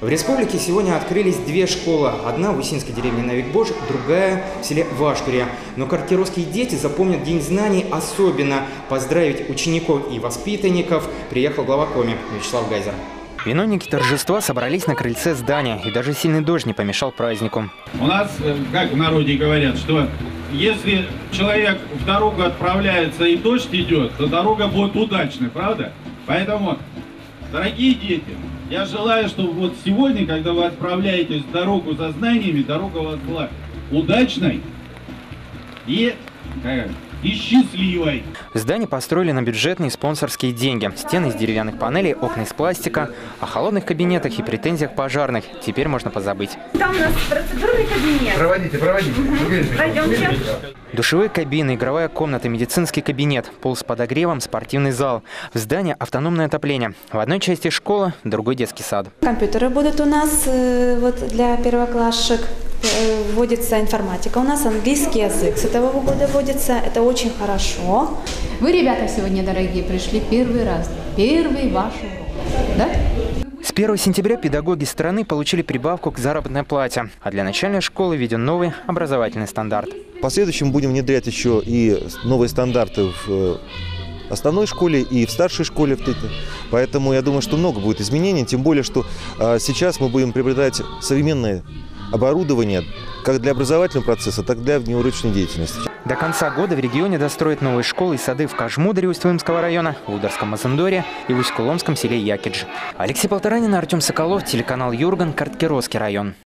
В республике сегодня открылись две школы. Одна в Усинской деревне Навикбож, другая в селе Вашкуре. Но каркеровские дети запомнят День знаний особенно. Поздравить учеников и воспитанников приехал глава Коми Вячеслав Гайзер. Виновники торжества собрались на крыльце здания, и даже сильный дождь не помешал празднику. У нас, как в народе говорят, что если человек в дорогу отправляется и дождь идет, то дорога будет удачной, правда? Поэтому, дорогие дети, я желаю, чтобы вот сегодня, когда вы отправляетесь в дорогу за знаниями, дорога у вас была удачной и счастливой. Здание построили на бюджетные спонсорские деньги. Стены из деревянных панелей, окна из пластика. О холодных кабинетах и претензиях пожарных теперь можно позабыть. Там у нас процедурный кабинет. Проводите. Пойдемте. Душевые кабины, игровая комната, медицинский кабинет, пол с подогревом, спортивный зал. В здании автономное отопление. В одной части школа, в другой детский сад. Компьютеры будут у нас вот для первоклашек. Вводится информатика. У нас английский язык с этого года вводится. Это очень хорошо. Вы, ребята, сегодня, дорогие, пришли первый раз. Первый ваш урок. Да? С 1 сентября педагоги страны получили прибавку к заработной плате. А для начальной школы введен новый образовательный стандарт. В последующем будем внедрять еще и новые стандарты в основной школе и в старшей школе. Поэтому я думаю, что много будет изменений. Тем более, что сейчас мы будем приобретать современные оборудование как для образовательного процесса, так и для внеурочной деятельности. До конца года в регионе достроят новые школы и сады в Кажмудере Усть-Вымского района, в Ударском Мазандоре и в Усть-Куломском селе Якидж. Алексей Полторанин, Артем Соколов, телеканал Юрган, Карткеровский район.